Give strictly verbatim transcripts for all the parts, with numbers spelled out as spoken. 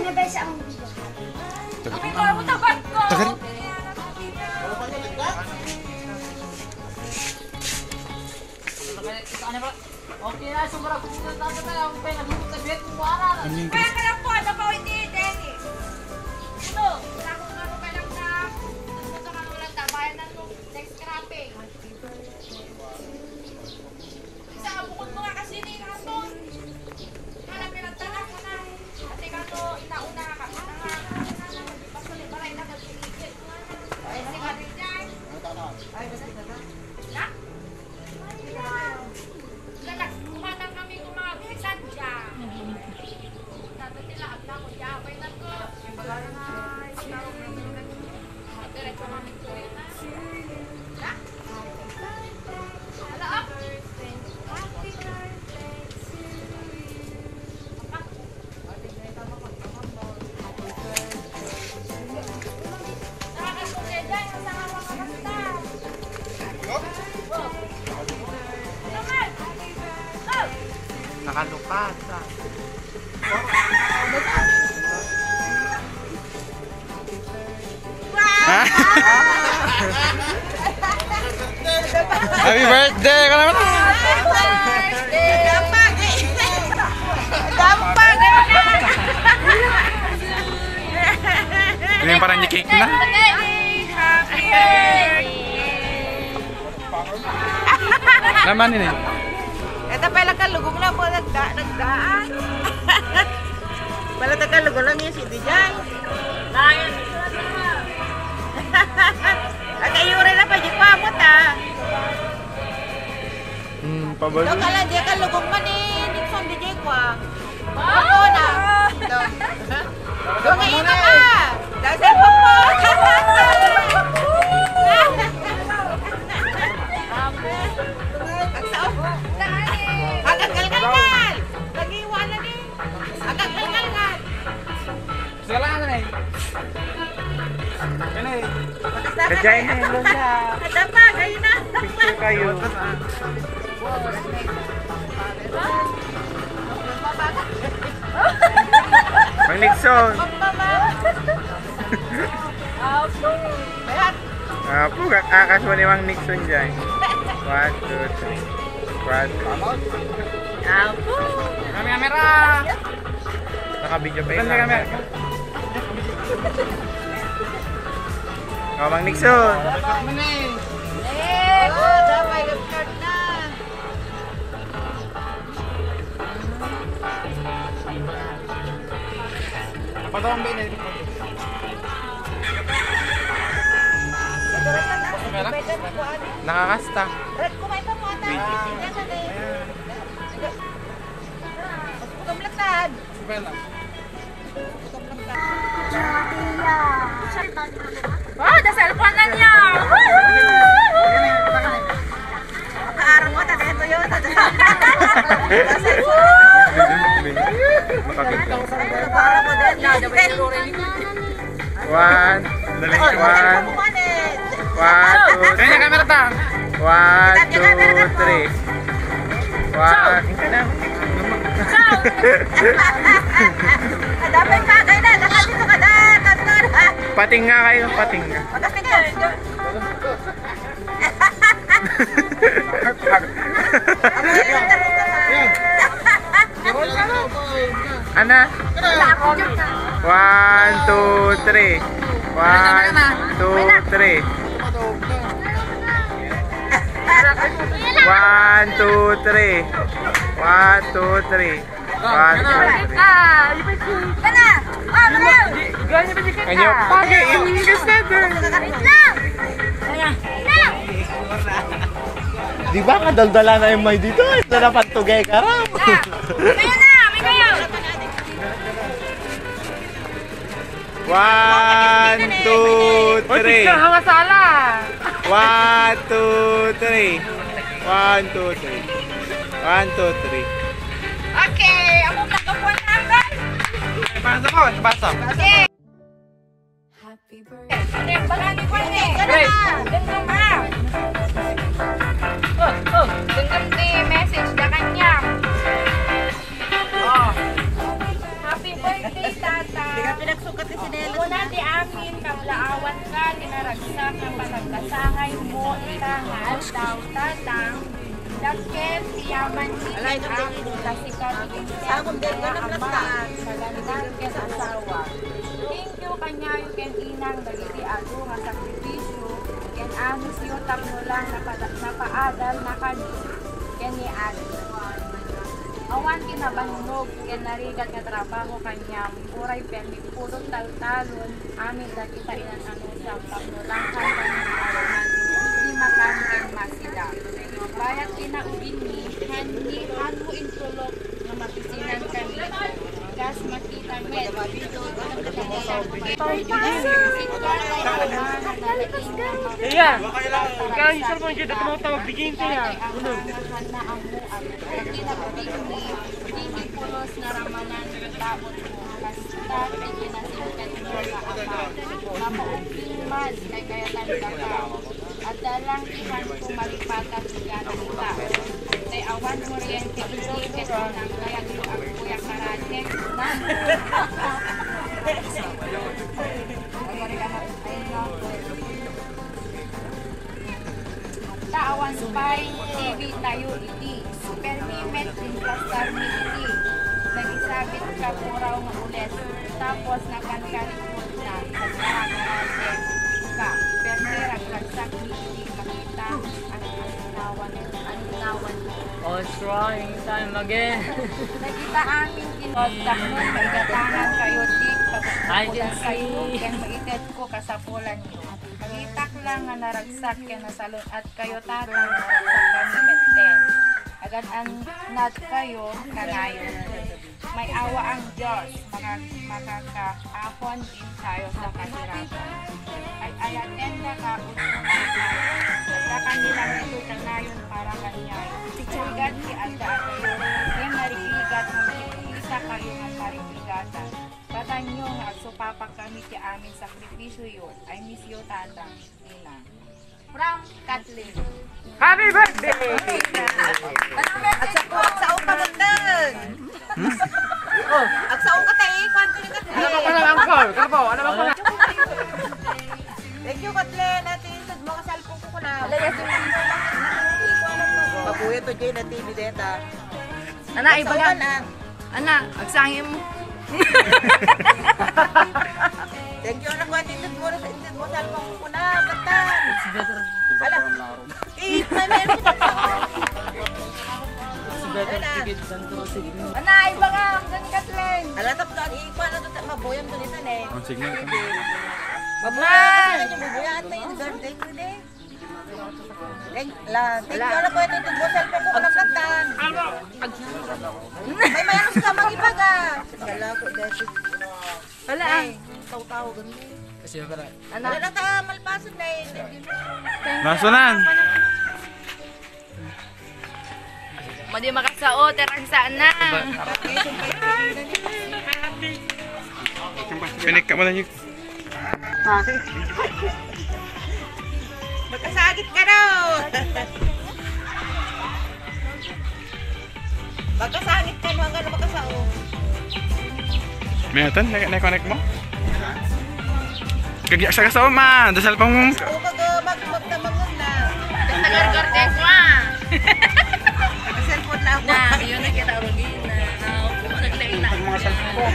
na ba sa ang gusto? Tapi kalau mo tabat ko. Okay na, sumara ko dito tayo tayo ang pena dito sa bed mo ara. Kaya ka lang po, ano pa hindi Denny? Ano? Wala ko nga pa lang na. Gusto ka lang tabayan ng next scrapping. Isa ka bukod mo nga kasi ni Raton. Hanapin ang tanak mo na. At ikaw to, inauna ka. Pasulit para ina magsigit. Ay, sige rin dyan. Ay, basta na. Na? Lalak, kumanang kami kumagisan dyan. Dato nila at na ko dyan. Pwede na ko. Diretso kami ko yun na. Na? Hala up. Nakakasulit dyan. Kasama mga kasta. Nakalukasa. Happy birthday! Ka naman! Dampag! Dampag! Hindi yung parang cake na. Happy birthday! Naman ini. Ito pala kalugong na po nagda nagdaan. Pala tagalugong lang yung si Dijan. Layan! Agayuri na pa di pa mo ta. Hmm, pabalo. Do kala dia kalugong man ni Nixon di jay kwa. Ako na. Do. Do ngayon na ka. Dasal po po. Agak-galgal-gal! Nag-iwala ni! Agak-galgal-gal! Sige lang na eh. Kaya eh. Kadyain Kadyain na yung lunda. Ada pa, kayo na! Picture kayo. Mang Nixon. Bayat! Apo, kakas mo ni Mang Nixon dyan. One, two, three. One, two. Apo! Kami kamera! Naka-video pa yun. Kami kamera. Oh, Mang Nixon. Eh! Oh, damay left card na! Napatawang ba yun? Nakakasta. Red, kumain pa mo ata. Yan na eh. Putom latad. Oh, the cellphone na niya! Makaarang mo, tatay ito yun. Makaarang mo din. One, dali, one, one, two, kanya kamera ta. One, two, three. One, Dapat kagay na, dapat dito ka na, tantor. pating nga kayo, pating nga. Patas tingko. Ana? One, two, three. One, two, three. One, two, three. One, two, three. One, two, three. Kana! Oh, mana? Kanyo, pagi, English na doon. Lang! Lang! Di ba kadaldala na yung may dito? Ito na pantugay ka raw. Kayo na! May kayo! One, two, three. Hanga sala. One, two, three. One, two, three. One, two, three. Okay! Ako nagkapuan na agad! Pasok ko, pasok. Okay! Ate, balani ko ate! Gano'n na! Gano'n na! Oh, oh! Gano'n di message na kanya! Oh! Happy birthday, tata! Sangay mo itangal daw tatang. Dakep iyaman higit ang kasi katigin siya kaya amang magandang ket asawa. Thank you kanya yung ken inang dagiti ato nga sakripisyo ken amis yo tapno lang napaadal na kani ken ni Ate. Awan kinabannog ken narigat nga trabaho kanya uray permi pulot taltalon amin dagita inan ano sa tapno lang kan kanya di makan ken masida. Bayat kinaugin ni handi hanmo intulog nga mapisinan kami gas makita met video Iya. Ikaw yung cellphone dyan, dati mo tawag bigyan siya. Uno. Hindi pulos na ramanan tabot mo kasta ikinasikat mo sa ama mapaugin man kay kayatan ka at dalang ihan ko malipatat siya kita tay awan mo riyan tigisit ng kaya ko ang kuya karate na Tawan spy T V tayo iti permit din plastar ni iti nagisabit ka puraw nga ulit tapos nakankalikod na sa karate ka permit ragsak ni iti makita ang aninawan aninawan Oh, trying time again. nakita amin kinoddak nun maigatangan kayo dik I can pagpupulan kayo see. ken maited ko kasapulan niyo magitak lang nga naragsak ken nasalon at kayo tatang naragsak kami betten agad ang nat kayo kanayon may awa ang Diyos maka, makakaahon din tayo sa kahirapan ay ayaten na kausunan at kanilang ito kanayon para kanyayo Sigat si Alda kayo yung narikigat na makikisa kayo ng marikigatan batan nyo nga agsupapak kami si amin sakripisyo yun I miss you tatang Ina from Kathleen. Happy birthday! At sa at sa upa magdan. Oh, at sa upa tayo kwanto ni Kathleen. Ano ba ko ng angkol? Ano ba? Ano ba ko na? Thank you Kathleen. Natin sad mo ka cellphone ko na. Pabuya to Jay na T V data. Ana, iba Sa na. Ana, agsangin mo. Thank you anak ko atindot mo na sa indot mo cellphone ko na. Katan. It's better. Ala. Eh, may meron ka na. It's better ticket than to sige. Ana, iba nga. Hanggang Kathleen. Ala tap to ipa na to mabuyam to nisan eh. Ang signal ka. Mabuya kasi na mabuya at yung birthday ko din. Thank la, thank you anak ko atindot mo cellphone ko na katan. May mayroon ka magibaga. Wala ko dati. Wala. Taw-taw ganun. Kasi para. Wala na ka malpasan na eh. Nasunan. Madi makasao, terang sana. Pinik ka mo lang yung... Magkasagit ka daw. Magkasagit ka mo hanggang makasao. Mayatan, na-connect mo? Kagyak sa kasawa man, dasal pang... O kag magtamang na. Tagar-garte ko ah. Nagka-cellphone na ako. Na, yun na kita rugin na. Ako naglain na. Mga cellphone.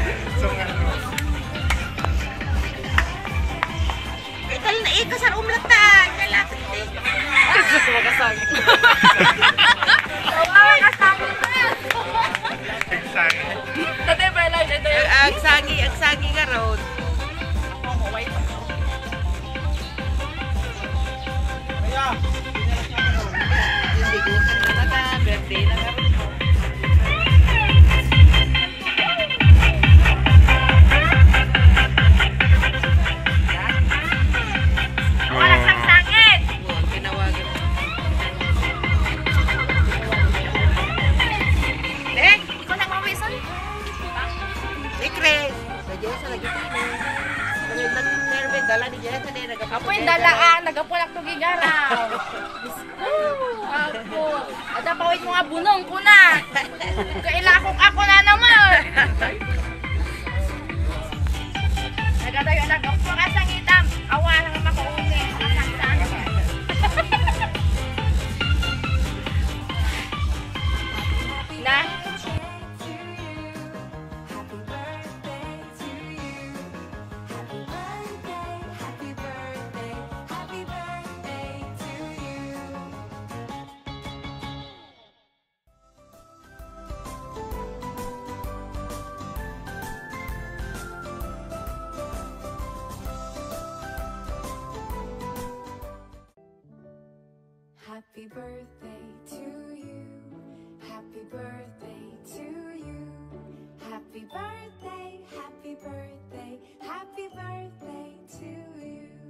Ikal na ika sa umlat ta. Kalapit din. Gusto mo kasagit. Ay, kasama na yan. Tate, pala, ito yun. Ang sagi, ang sagi nga road. Birthday na nga. Wala sangsangin! Kinawagan. Dek! Ikaw na mawisan? Ikre! Sa Diyos, sa lagi ko. Nag-nerve, dala ni Jessa. Apo yung dalaan, nagapulak to gigaraw. Ako. At napawit mo nga bunong ko na. Kailakok ako na naman. Nagatayo, nagapulak asang itam. Awa lang makauni. Asang saan. Happy birthday to you. Happy birthday to you. Happy birthday, happy birthday, happy birthday to you.